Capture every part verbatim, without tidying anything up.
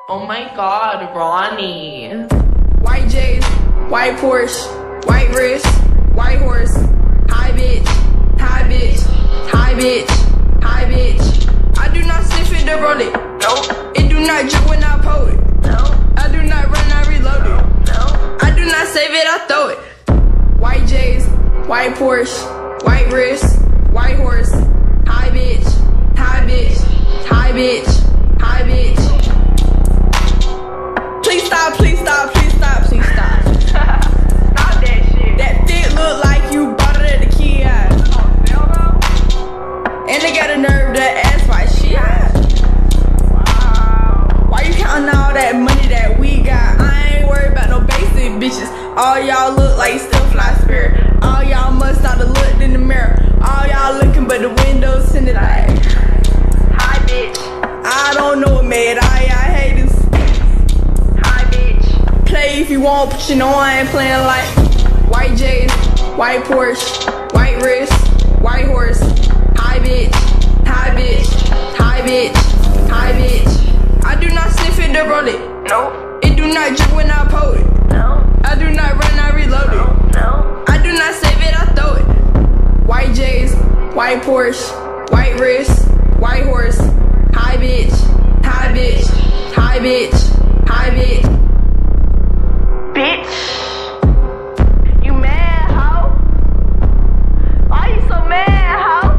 Oh my god, Ronnie. White J's, white Porsche, white wrist, white horse, high bitch, high bitch, high bitch, high bitch. I do not sniff it to roll it. Nope. It do not drip when I pull it. No. I do not run, I reload it. No. I do not save it, I throw it. White J's, white Porsche, white wrist, white horse, high bitch, high bitch, high bitch, high bitch. Please stop, please stop, please stop, please stop. Stop that shit. That fit look like you bought it at the kiosk. And they got a nerve to ask why she hot. Wow. Why you counting all that money that we got? I ain't worried about no basic bitches. All y'all look like still fly spirit. All y'all must not have looked in the mirror. All y'all looking but the windows in the light. Hi bitch. I don't know what made I, I hate this. Play if you want, but you know I ain't playing like white J's, white Porsche, white wrist, white horse, high bitch, high bitch, high bitch, high bitch. I do not sniff it to roll it. Nope. It do not drip when I pull it. No. I do not run, I reload it. No. I do not save it, I throw it. White J's, white Porsche, white wrist, white horse, high bitch, high bitch, high bitch, high bitch. Bitch, you mad, ho? Why you so mad, ho?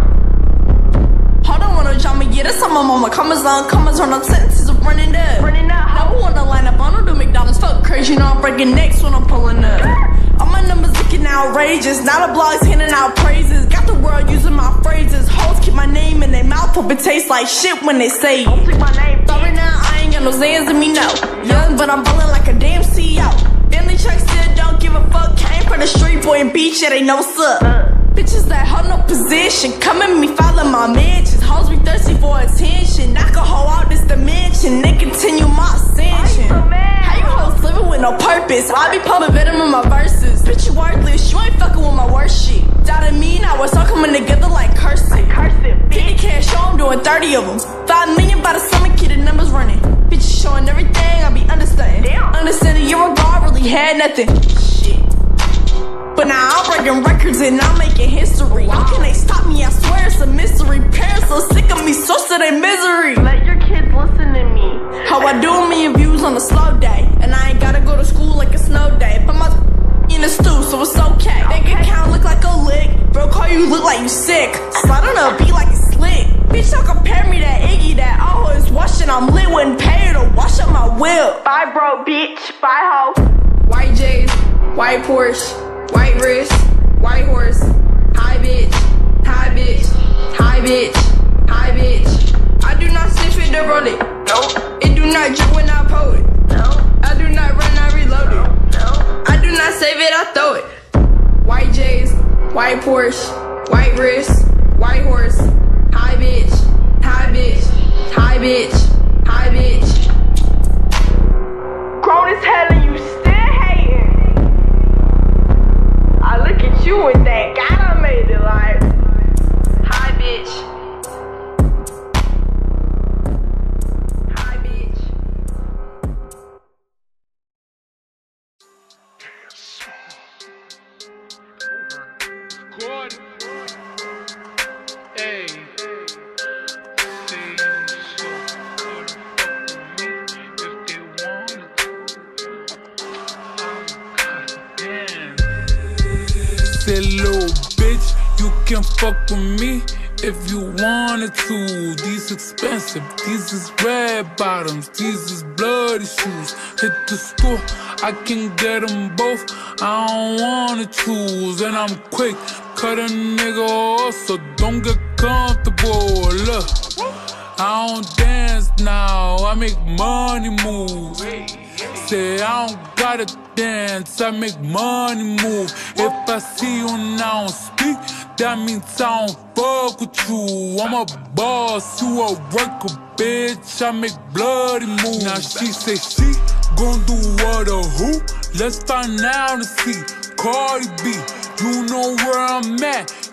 Hold on, wanna drama, yeah, that's on my mama. Commas on, commas on, no sentences of running up. Running up, ho? Never wanna line up, I don't do McDonald's, fuck crazy, you know I'm breaking necks when I'm pulling up. All my numbers looking outrageous, now the blogs handing out praises. Got the world using my phrases, hoes keep my name in their mouth, hope it tastes like shit when they say it. Don't take my name. Sorry now, I ain't got no Zans in me, no. Young, but I'm ballin' like a damn C E O. Bentley truck still don't give a fuck. Came from the street, boy, and beach, yeah, they know what's up. Uh. Bitches that hold no position, come at me, follow my mentions. Hoes be thirsty for attention. Knock a hoe out this dimension, they continue my ascension. So How you hoes living with no purpose? I be pumping venom in my verses. Bitch, you worthless, you ain't fucking with my worst shit. Doubted me, now it's all coming together like cursing. Cursing, fifty cash, show I'm doing thirty of them. Five million by the summer, kid, the numbers running. Bitches showing everything, I be understanding. Damn. Understanding your regard really had nothing. Shit. But now I'm breaking records and I'm making history. Wow. How can they stop me? I swear it's a mystery. Parents so sick of me, so to their misery. Let your kids listen to me. How I do a million views on a slow day, and I ain't gotta go to school like a snow day. Put my in the stew, so it's okay. Bank account look like a lick. Bro, call you look like you sick. Slide on a beat like it's slick. Bitch, don't compare me to Iggy that always washing. I'm lit, wouldn't pay her to wash up my whip. Bye, bro, bitch. Bye, ho. White J's, white Porsche, white wrist, white horse, high bitch, high bitch, high bitch, high bitch. I do not sniff it to roll it. Nope. It do not drip when I pull it. No. I do not run, I reload it. No. I do not save it, I throw it. White J's, white Porsche, white wrist, white horse, high bitch, high bitch, high bitch, high bitch. Grown as hell and you still hating. I look at you and think I done made it like High bitch. High bitch. Good. Hey. Say so good fuck with me if they want it. I'm goddamn. Say little bitch, you can fuck with me if you wanted to. These expensive, these is red bottoms, these is bloody shoes. Hit the store, I can get them both. I don't wanna choose, and I'm quick, cut a nigga off, so don't get comfortable. Look, I don't dance now, I make money move. Say I don't gotta dance, I make money move. If I see you and I don't speak, that means I don't fuck with you. I'm a boss, you a worker, bitch. I make bloody moves. Now she say she gon' do what or who? Let's find out and see. Cardi B, you know where I'm at.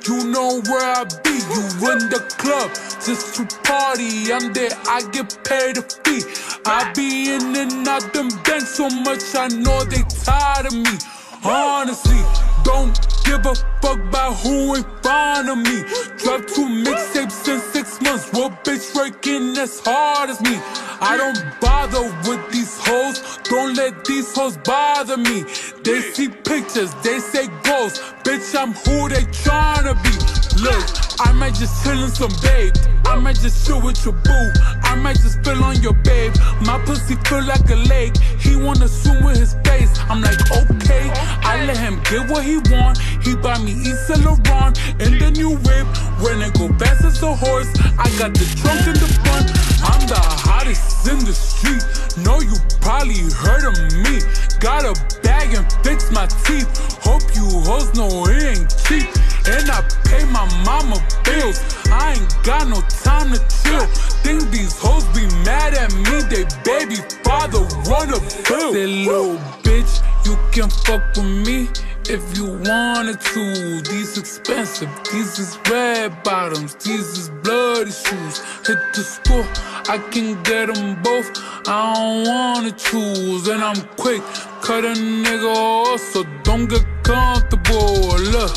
you know where I be. You in the club just to party. I'm there, I get paid a fee. I be in and out them banks so much, I know they tired of me. Honestly, don't give a fuck about who in front of me. Dropped two mixtapes in six months. What bitch working as hard as me? I don't bother with these hoes. Don't let these hoes bother me. They see pictures, they say goals. Bitch, I'm who they tryna be. Look, I might just chill in some babe. I might just chill with your boo. I might just spill on your babe. My pussy feel like a lake. He wanna swim with his face. I'm like, okay. I let him get what he want. He buy me Yves Saint Laurent in the new whip. When it go fast as a horse, I got the trunk in the front. I'm the hottest in the street. Know you probably heard of me. Got a bag and fix my teeth. Hope you hoes know it ain't cheap. And I pay my mama bills. I ain't got no time to chill. Think these hoes be mad at me. They baby father wanna bill. Say little bitch, you can fuck with me if you wanted to. These expensive, these is red bottoms, these is bloody shoes. Hit the store, I can get them both. I don't wanna choose, and I'm quick. Cut a nigga off, so don't get comfortable. Look,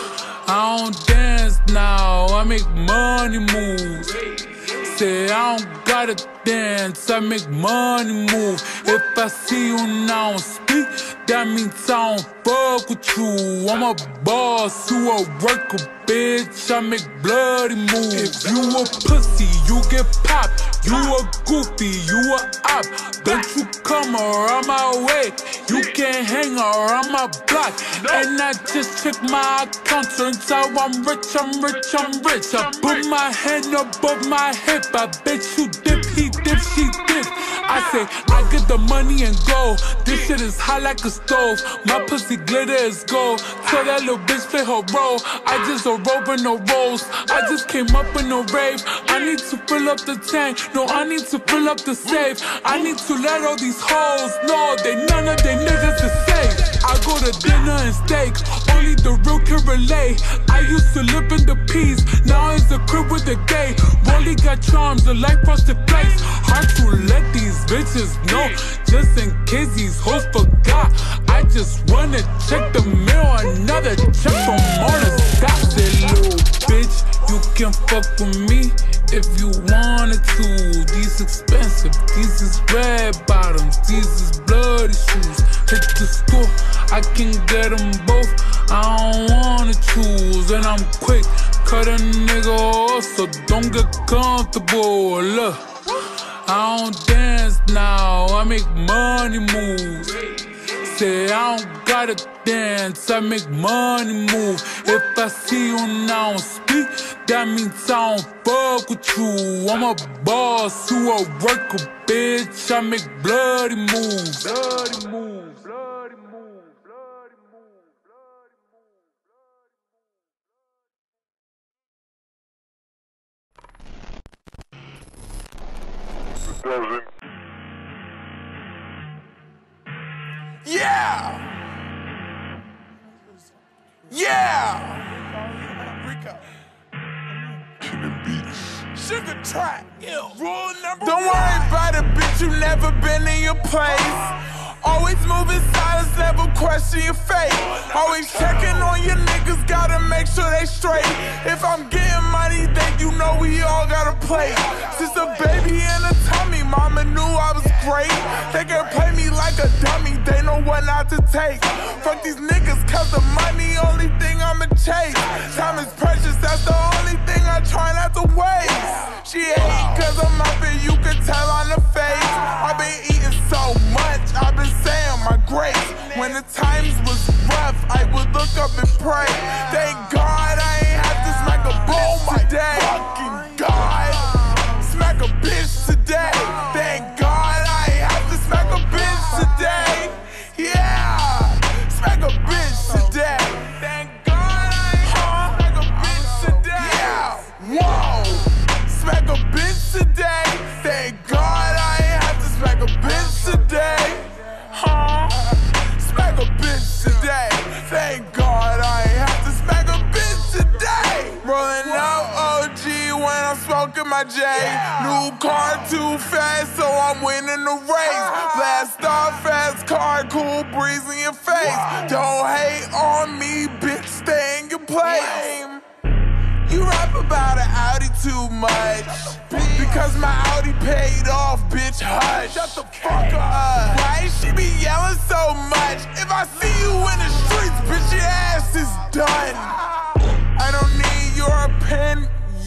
I don't dance now, I make money moves. Say I don't gotta dance, I make money move. If I see you now speak, that means I don't fuck with you. I'm a boss, you a worker, bitch, I make bloody moves. If you a pussy, you get popped. You a goofy, you a op. Don't you come around my way. You can't hang around my block. And I just check my account, turns out I'm rich, I'm rich, I'm rich. I put my hand above my hip. I bet you dip, he dip, she dip. I say, I get the money and go. This shit is hot like a stove. My pussy glitter is gold. Tell that little bitch play her role. I just a rope and no rolls. I just came up in a rave. I need to fill up the tank. No, I need to fill up the safe. I need to let all these hoes know they none of they niggas is safe. I go to dinner and steak. Only the real can relate. I used to live in the peace. Now it's a crib with a gay. Rolly got charms, a life across the place. Hard to let these bitches know, just in case these hoes forgot. I just wanna check the mail, another check from Mona Scott. Say, little bitch, you can fuck with me if you wanted to. These expensive, these is red bottoms, these is bloody shoes. Hit the store, I can get them both. I don't wanna choose, and I'm quick. Cut a nigga off, so don't get comfortable. Look, I don't dance now, I make money moves. Say I don't gotta dance, I make money move. If I see you now speak, that means I don't fuck with you. I'm a boss, you a worker, bitch. I make bloody moves. Bloody moves, bloody moves, bloody moves, bloody moves. Yeah! Yeah! Rico. Sugar track. Rule number Don't one. worry about it, bitch. You never been in your place. Always moving silence, never question your fate. Always checking on your niggas, gotta make sure they straight. If I'm getting money, then you know we all gotta play. Since a baby in a tummy, mama knew I was great. They can play me like a dummy, they know what not to take. Fuck these niggas, cause the money, only thing I'ma chase. Time is precious, that's the only thing I try not to waste. She hate cause I'm up and you can tell on the face. I've been eating so much, I've been saying my grace. When the times was rough, I would look up and pray. Thank God I ain't have to smack a bitch today. Fucking God, smack a bitch today. Thank God I ain't have to smack a bitch today. Yeah, smack a bitch today. Thank God I ain't have to smack a bitch today. Yeah, whoa, smack a bitch today. Thank God I ain't have to smack a bitch today. Huh? Smack a bitch today. Thank God I ain't have to smack a bitch. smoking my J. New car too fast, so I'm winning the race. Blast off fast car, cool breeze in your face. Don't hate on me, bitch, stay in your place. You rap about an Audi too much, because my Audi paid off, bitch, hush. Shut the fuck up. Why she be yelling so much? If I see you in the streets, bitch, your ass is done. I don't need your opinion.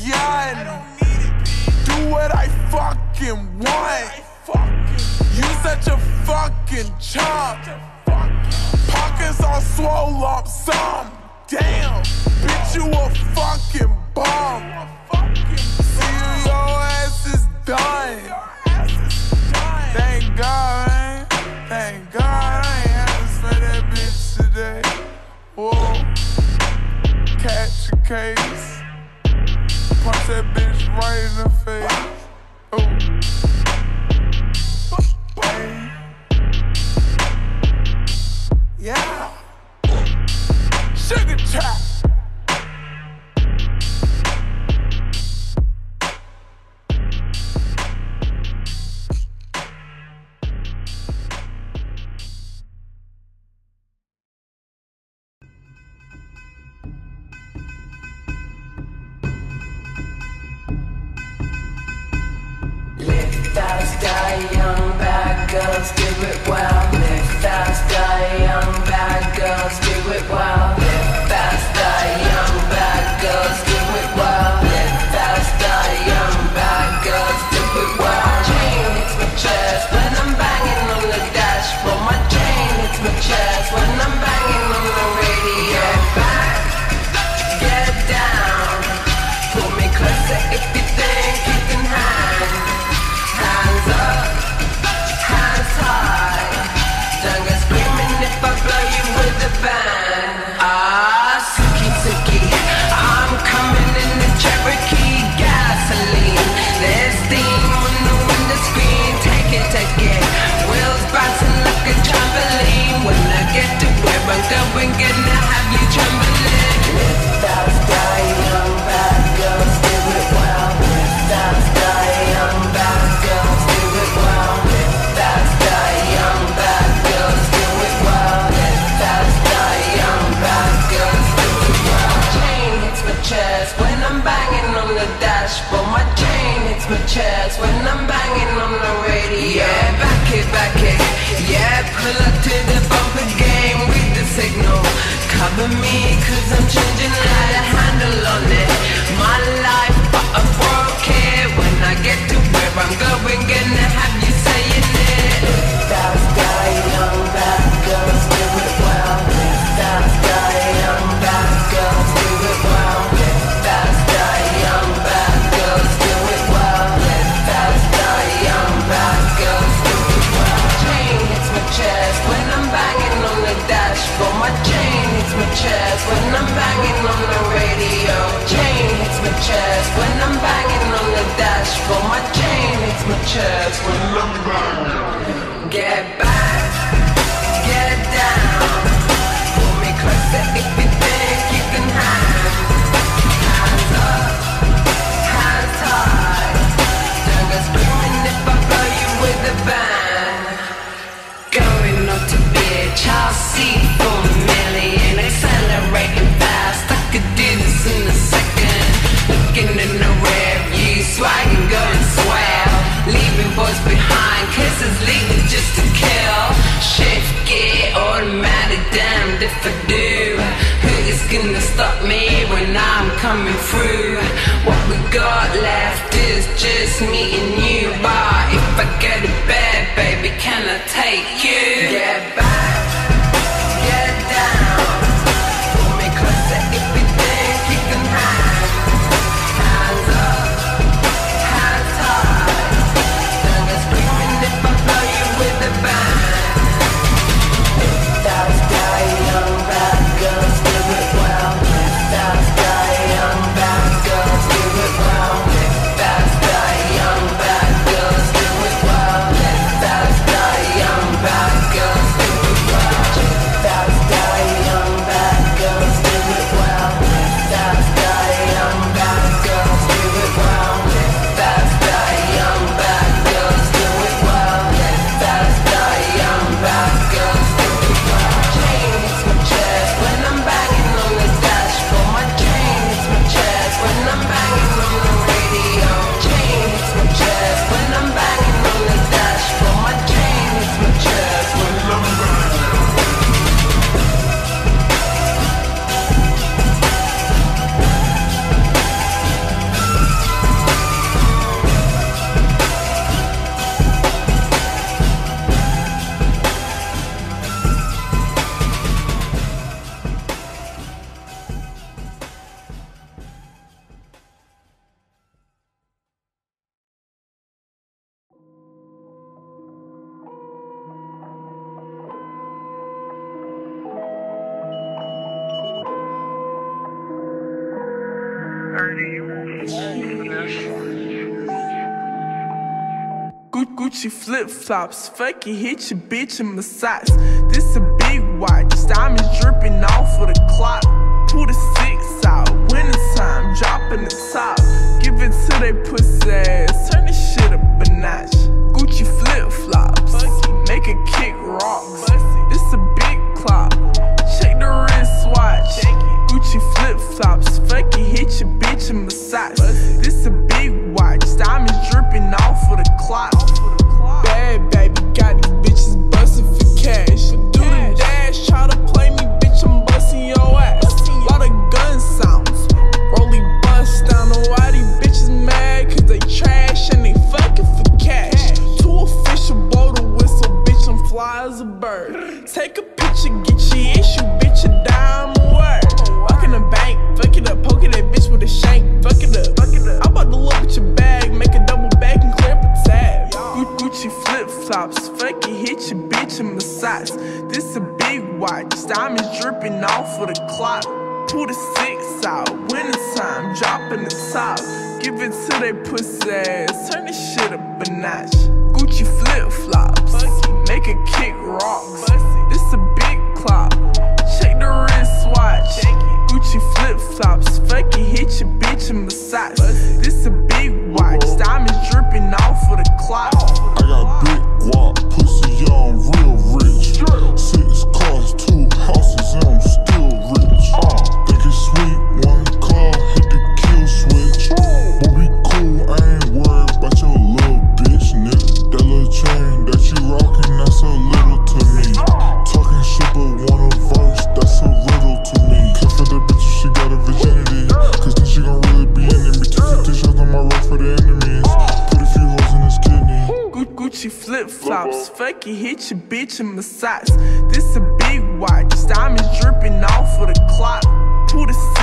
Do what I fucking want. You such a fucking chump. Pockets all swole up some. Damn, bitch, you a fucking bum. See you, your ass is done. Thank God, man. Thank God I ain't had to spray that bitch today. Whoa, catch a case. Punch that bitch right in the face. Oh, hey. Yeah. Sugar trap. Lift that sky, young bad girls, do it well. Lift that sky, young bad girls, do it well. Lift that sky, young bad girls, do it well. Lift that sky, young bad girls, do it well. My chain hits my chest when I'm banging on the dashboard. My chain hits my chest when I'm banging on the radio. Get back, get down, pull me closer if you think you can hang. Hands up, hands high. Don't go screaming if I blow you with a bang. Ah, suki suki, I'm coming in the Cherokee gasoline. There's steam on the window screen. Take it, take it. Wheels bouncing like a trampoline. When I get to where I'm going, gonna have you trembling. Lift that sky, young bad girls, do it well. Lift that sky, young bad girls, do it well. Lift that sky, young bad girls, do it well. Lift that sky, young bad girls, do it well. My chain hits my chest when I'm banging on the dashboard. My chain hits my chest when I'm banging on the radio. Yeah, back it, back it. Yeah, pull up to the bumper game with the signal. Cover me, cause I'm changing how to handle on it. My life, but I broke it. When I get to where I'm going, gonna have you saying it. Lift that sky, young bad girls, do it well. Lift that sky, young bad girls, do it well. Lift that sky, young bad girls, do it well. Lift that sky, young bad girls, do it well. My chain hits my chest when I'm banging on the dashboard. My chain hits my chest when I'm banging on the radio. Chain hits my chest when I'm banging on the dashboard. My chain hits my chest when I'm banging. Get back, get down, pull me closer if you think you can hang. Hands up, hands high. Don't go screaming if I blow you with a bang. Going up to bitch, I'll see for a million. Accelerating fast, I could do this in a second. Looking in the rear view, swagging, going swell. Leaving boys behind, kisses leaving just to kill. Shift gear, automatic, damned if I do. Who is gonna stop me when I'm coming through? What we got left is just me and you. But if I go to bed, baby, can I take you? Get back, get down, pull me closer if you think you can hang. Hands up, hands high. Don't go screaming if I blow you with a bang. Lift that sky, young bad girls, do it well. Lift that sky, young bad girls, do it well. Lift that sky, young bad girls, do it well. Lift that sky, young bad girls, do it well. dirty, you won't fall for this. Gucci flip flops, fuck it, hit your bitch in massage. This a big watch, diamonds dripping off of the clock. Pull the six out, winter time, dropping the top. Give it to they pussy ass, turn this shit up a notch. Gucci flip flops, make a kick rocks. This a big clock, check the wrist watch. Gucci flip flops, fuck it, hit your bitch in massage. This a big watch, diamonds dripping off of the clock. Bad baby, got these bitches bustin' for cash. Do the dash, try to play me, bitch, I'm bustin' your ass. Lot of gun sounds, rolly bust down. Know why these bitches mad? Cause they trash and they fucking for cash. Too official, blow the whistle, bitch, I'm fly as a bird. Take a picture, get your issue, bitch, a dime a word. Walk in the bank, fuck it up, poke it that bitch with a shank, fuck it up. I'm about to look at your bag, make a double back and clear up a tab. Gucci flip flops, fuck it, hit your bitch in massage. This a big watch, diamonds dripping off of the clock. Pull the six out, winter time, dropping the top. Give it to they pussy ass, turn this shit up a notch. Gucci flip flops, make a kick rocks. This a big clock, check the wrist watch. Gucci flip flops, fuck it, hit your bitch in massage. This a big watch, diamonds dripping off of the clock. I got big guap, pussy, yeah, I'm real rich. Six cars, two houses, and I'm still rich. Think it's sweet, one car, hit the kill switch. But be cool, I ain't worried about your little bitch, nigga. That little chain that you rockin', that's a little to me. Talking shit but want a verse, that's a riddle to me. Care for the bitch if she got a virginity, cause then she gon' really be into me. Took fifty shots on my road for the enemies. Put a few holes in his kidney. Gucci flip flops, fuck it, hit your bitch in massage. This a big watch, diamonds dripping off of the clock. Pull the